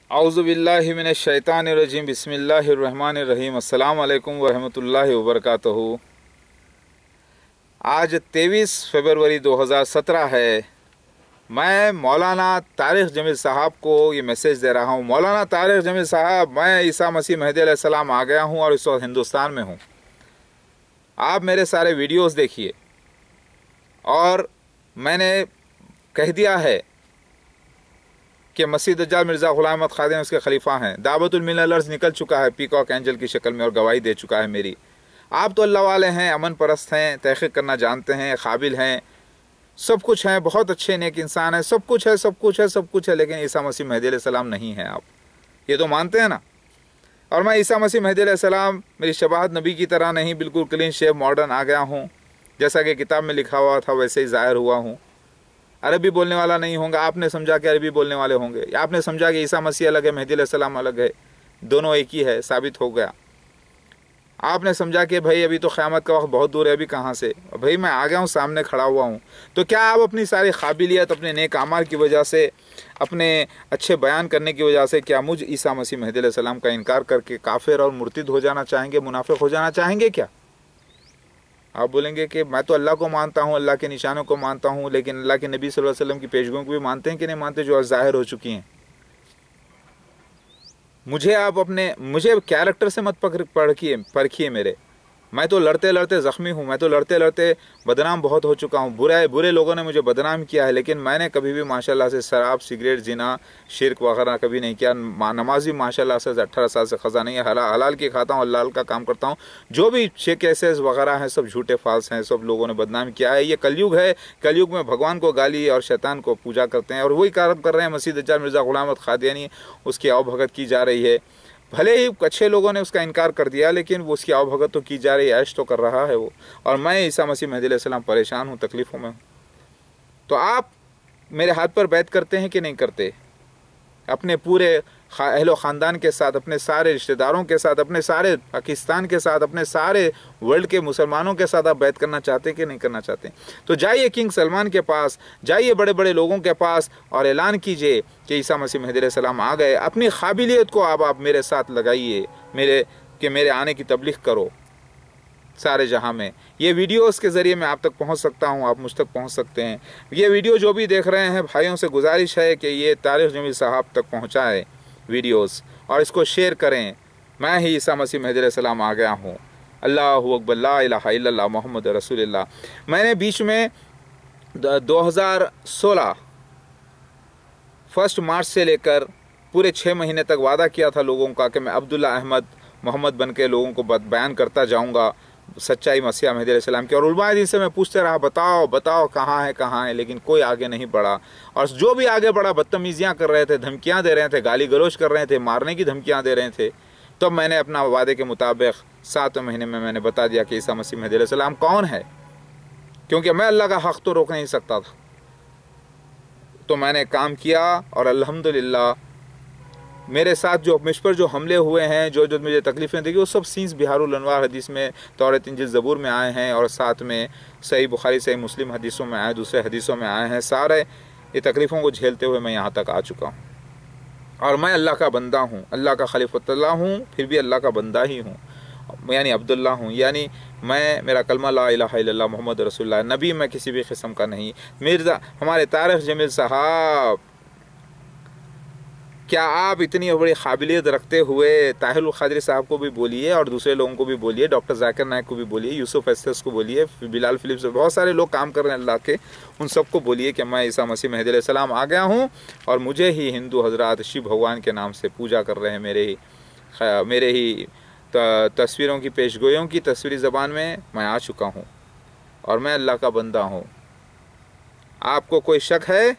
औज़ु बिल्लाहि मिनश शैतानिर रजीम बिस्मिल्लाहिर रहमानिर रहीम अस्सलामु अलैकुम वरहमतुल्लाहि वबरकातुहू। आज 23 फरवरी 2017 है। मैं मौलाना तारिक जमील साहब को ये मैसेज दे रहा हूँ। मौलाना तारिक जमील साहब, मैं ईसा मसीह महदी अलैहिस्सलाम आ गया हूँ और इस वक्त हिंदुस्तान में हूँ। आप मेरे सारे वीडियोस देखिए और मैंने कह दिया है कि मसीह दज्जाल मिर्ज़ा ग़ुलाम अहमद ख़ादिम उसके खलीफा हैं। दाबतुल अर्ज़ निकल चुका है पीकॉक एंजल की शक्ल में और गवाही दे चुका है मेरी। आप तो अल्लाह वाले हैं, अमन परस्त हैं, तहक़ीक़ करना जानते हैं, काबिल हैं, सब कुछ हैं, बहुत अच्छे नेक इंसान हैं, सब कुछ है, सब कुछ है, सब कुछ है, लेकिन ईसा मसीह महदी अलैहिस्सलाम नहीं है। आप ये तो मानते हैं ना। और मैं ईसा मसीह महदी अलैहिस्सलाम मेरी शबाहत नबी की तरह नहीं, बिल्कुल क्लीन शेव मॉडर्न आ गया हूँ। जैसा कि किताब में लिखा हुआ था वैसे ही ज़ाहिर हुआ हूँ। अरबी बोलने वाला नहीं होगा। आपने समझा कि अरबी बोलने वाले होंगे, आपने समझा कि ईसा मसीह अलग है, महदी अलैहिस्सलाम अलग है, दोनों एक ही है, साबित हो गया। आपने समझा कि भाई अभी तो क़यामत का वक्त बहुत दूर है, अभी कहाँ से, भाई मैं आ गया हूँ, सामने खड़ा हुआ हूँ। तो क्या आप अपनी सारी काबिलियत, अपने नेक आमाल की वजह से, अपने अच्छे बयान करने की वजह से क्या मुझ ईसा मसीह महदी अलैहिस्सलाम का इनकार करके काफिर और मुर्तिद हो जाना चाहेंगे, मुनाफिक हो जाना चाहेंगे क्या? आप बोलेंगे कि मैं तो अल्लाह को मानता हूँ, अल्लाह के निशानों को मानता हूँ, लेकिन अल्लाह के नबी सल्लल्लाहु अलैहि वसल्लम की पेशगोइयों को भी मानते हैं कि नहीं मानते, जो ज़ाहिर हो चुकी हैं। मुझे आप मुझे कैरेक्टर से मत परखिए मेरे। मैं तो लड़ते लड़ते ज़ख्मी हूँ, मैं तो लड़ते लड़ते बदनाम बहुत हो चुका हूँ। बुरे लोगों ने मुझे बदनाम किया है, लेकिन मैंने कभी भी माशाल्लाह से शराब, सिगरेट, जिना, शिरक वगैरह कभी नहीं किया। नमाज भी माशाल्लाह से 18 साल से ख़ज़ा नहीं है। हलाल की खाता हूँ, हलाल का काम करता हूँ। जो भी केसेस वगैरह हैं सब झूठे फाल्स हैं, सब लोगों ने बदनाम किया है। ये कलयुग है, कलयुग में भगवान को गाली और शैतान को पूजा करते हैं और वही काम कर रहे हैं। मसीह दज्जाल मिर्ज़ा ग़ुलाम अहमद क़ादियानी, उसकी आवभगत की जा रही है। भले ही अच्छे लोगों ने उसका इनकार कर दिया, लेकिन वो उसकी आवभगत तो की जा रही है, ऐश तो कर रहा है वो। और मैं ईसा मसीह महदी अलैहिस्सलाम परेशान हूँ, तकलीफ़ों में हूँ। तो आप मेरे हाथ पर बैत करते हैं कि नहीं करते? अपने पूरे अहलो ख़ानदान के साथ, अपने सारे रिश्तेदारों के साथ, अपने सारे पाकिस्तान के साथ, अपने सारे वर्ल्ड के मुसलमानों के साथ आप बैत करना चाहते कि नहीं करना चाहते? तो जाइए किंग सलमान के पास, जाइए बड़े बड़े लोगों के पास और ऐलान कीजिए कि ईसा मसीह महदी अलैहिस्सलाम आ गए। अपनी काबिलियत को आप मेरे साथ लगाइए, मेरे आने की तबलीग करो सारे जहां में। ये वीडियोस के ज़रिए मैं आप तक पहुंच सकता हूं, आप मुझ तक पहुंच सकते हैं। ये वीडियो जो भी देख रहे हैं भाइयों से गुजारिश है कि ये तारिक जमील साहब तक पहुंचाएं वीडियोस और इसको शेयर करें। मैं ही ईसा मसीह महदी अलैहिस्सलाम आ गया हूँ। अल्लाहु अकबर, ला इलाहा इल्लल्लाह मोहम्मद रसूलुल्लाह। मैंने बीच में 2016 1 मार्च से लेकर पूरे 6 महीने तक वादा किया था लोगों का कि मैं अब्दुल्ला अहमद मोहम्मद बन के लोगों को बयान करता जाऊँगा सच्चाई मसीह महदी अलैहिस्सलाम की। और उलमा दिन से मैं पूछते रहा, बताओ बताओ कहाँ है, लेकिन कोई आगे नहीं बढ़ा। और जो भी आगे बढ़ा बदतमीजियाँ कर रहे थे, धमकियाँ दे रहे थे, गाली गलौज कर रहे थे, मारने की धमकियाँ दे रहे थे। तब मैंने अपना वादे के मुताबिक 7वें महीने में मैंने बता दिया कि ईसा मसीह महदी अलैहिस्सलाम कौन है, क्योंकि मैं अल्लाह का हक़ तो रोक नहीं सकता था। तो मैंने काम किया और अल्हम्दुलिल्लाह मेरे साथ मुझ पर जो हमले हुए हैं, जो मुझे तकलीफ़ें दी, वो सब सीन्स बिहारुल अनवार हदीस में, तौरात इंजील ज़बूर में आए हैं और साथ में सही बुखारी सही मुस्लिम हदीसों में आए, दूसरे हदीसों में आए हैं। सारे ये तकलीफ़ों को झेलते हुए मैं यहाँ तक आ चुका हूँ। और मैं अल्लाह का बंदा हूँ, अल्लाह का खलीफतुल्लाह हूँ, फिर भी अल्लाह का बंदा ही हूँ, यानी अब्दुल्ला हूँ। यानी मेरा कलमा ला इलाहा इल्लल्लाह मोहम्मद रसूलुल्लाह। नबी मैं किसी भी किस्म का नहीं। मिर्ज़ा हमारे तारिक जमील साहब, क्या आप इतनी बड़ी काबिलियत रखते हुए ताहिरुल क़ादरी साहब को भी बोलिए और दूसरे लोगों को भी बोलिए, डॉक्टर जाकिर नायक को भी बोलिए, यूसुफ एस्तेस को बोलिए, बिलाल फिलिप्स, बहुत सारे लोग काम कर रहे हैं अल्लाह के, उन सबको बोलिए कि मैं ईसा मसीह महदी अलैहिस्सलाम आ गया हूँ और मुझे ही हिंदू हजरात शिव भगवान के नाम से पूजा कर रहे हैं। मेरे ही तस्वीरों की पेशगोइयों की तस्वीरी ज़बान में मैं आ चुका हूँ और मैं अल्लाह का बंदा हूँ। आपको कोई शक है?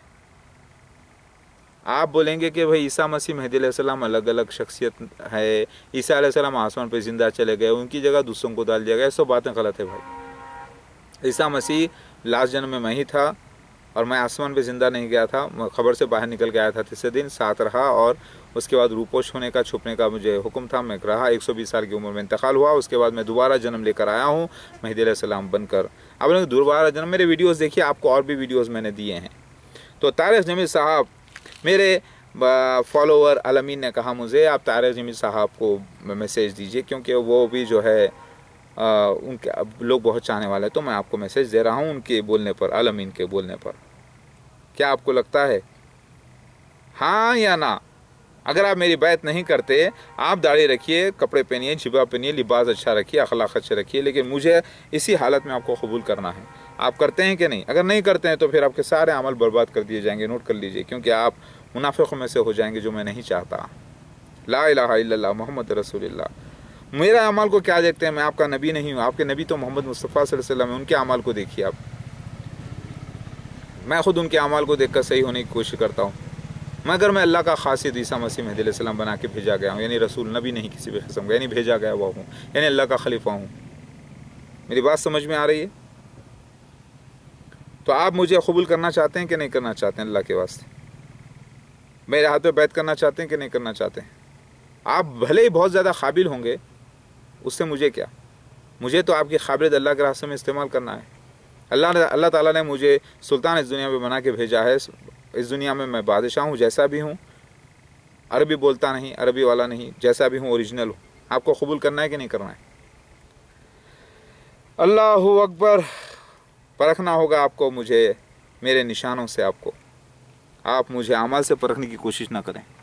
आप बोलेंगे कि भाई ईसा मसीह महदी अलैहिस्सलाम अलग अलग शख्सियत है, ईसा अलैहिस्सलाम आसमान पे ज़िंदा चले गए, उनकी जगह दूसरों को डाल दिया गया, सब बातें गलत है भाई। ईसा मसीह लास्ट जन्म में मैं ही था और मैं आसमान पे ज़िंदा नहीं गया था, खबर से बाहर निकल के आया था। तीसरे दिन साथ रहा और उसके बाद रूपोश होने का, छुपने का मुझे हुक्म था, मैं रहा। 120 साल की उम्र में इंतकाल हुआ। उसके बाद मैं दोबारा जन्म लेकर आया हूँ महदी अलैहिस्सलाम बनकर। अब दोबारा जन्म, मेरे वीडियोज़ देखिए, आपको और भी वीडियोज़ मैंने दिए हैं। तो तारिक जमील साहब, मेरे फॉलोवर अलमीन ने कहा मुझे आप तारिक जमील साहब को मैसेज दीजिए, क्योंकि वो भी जो है उनके लोग बहुत चाहने वाले हैं, तो मैं आपको मैसेज दे रहा हूँ उनके बोलने पर, अलमीन के बोलने पर। क्या आपको लगता है हाँ या ना? अगर आप मेरी बात नहीं करते, आप दाढ़ी रखिए, कपड़े पहनिए, जिबा पहनिए, लिबास अच्छा रखिए, अखलाक अच्छे रखिए, लेकिन मुझे इसी हालत में आपको कबूल करना है। आप करते हैं कि नहीं? अगर नहीं करते हैं तो फिर आपके सारे अमल बर्बाद कर दिए जाएंगे, नोट कर लीजिए, क्योंकि आप मुनाफिकों में से हो जाएंगे, जो मैं नहीं चाहता। ला इलाहा इल्लल्लाह मुहम्मद रसूलुल्लाह। मेरा अमल को क्या देखते हैं? मैं आपका नबी नहीं हूँ, आपके नबी तो मोहम्मद मुस्तफ़ा सल्लल्लाहु अलैहि वसल्लम है, उनके अमल को देखिए आप। मैं खुद उनके अमल को देखकर सही होने की कोशिश करता हूँ, मगर मैं अल्लाह का खासिद ईसा मसीह महदी अलैहिस्सलाम बना के भेजा गया हूँ, यानी रसूल, नबी नहीं किसी भी किस्म का, यानी भेजा गया हुआ हूँ, यानी अल्लाह का खलीफा हूँ। मेरी बात समझ में आ रही है? तो आप मुझे कबूल करना चाहते हैं कि नहीं करना चाहते हैं? अल्लाह के वास्ते मेरे हाथ पे बैत करना चाहते हैं कि नहीं करना चाहते हैं? आप भले ही बहुत ज़्यादा काबिल होंगे, उससे मुझे क्या? मुझे तो आपकी काबिलियत अल्लाह के रास्ते में इस्तेमाल करना है। अल्लाह ताला ने मुझे सुल्तान इस दुनिया में बना के भेजा है। इस दुनिया में मैं बादशाह हूँ, जैसा भी हूँ, अरबी बोलता नहीं, अरबी वाला नहीं, जैसा भी हूँ ओरिजिनल हूँ। आपको कबूल करना है कि नहीं करना है? अल्लाहु अकबर। परखना होगा आपको मुझे मेरे निशानों से। आपको आप मुझे अमल से परखने की कोशिश ना करें।